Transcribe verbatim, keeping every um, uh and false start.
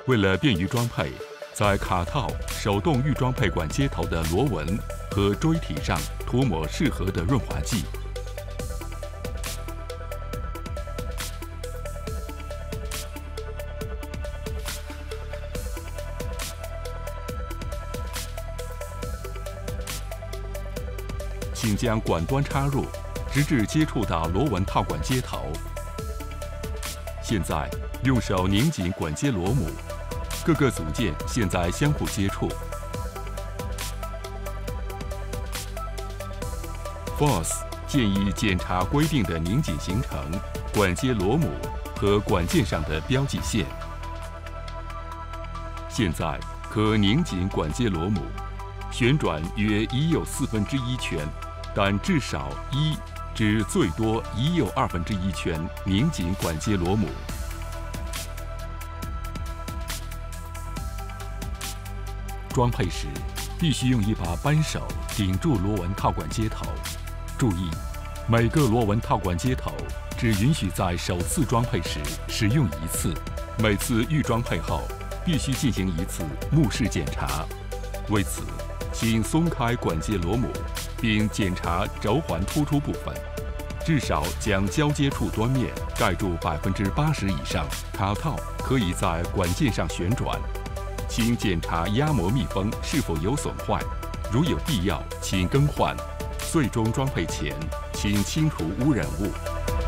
为了便于装配，在卡套手动预装配管接头的螺纹和锥体上涂抹适合的润滑剂。请将管端插入，直至接触到螺纹套管接头。现在用手拧紧管接螺母，各个组件现在相互接触。F O S 建议检查规定的拧紧行程、管接螺母和管件上的标记线。现在可拧紧管接螺母，旋转约一又四分之一圈。但至少一至最多一又二分之一圈拧紧管接螺母。装配时必须用一把扳手顶住螺纹套管接头。注意，每个螺纹套管接头只允许在首次装配时使用一次，每次预装配后必须进行一次目视检查。为此，请松开管接螺母，并检查轴环突出部分，至少将交接处端面盖住百分之八十以上。卡套可以在管件上旋转。请检查压模密封是否有损坏，如有必要，请更换。最终装配前，请清除污染物。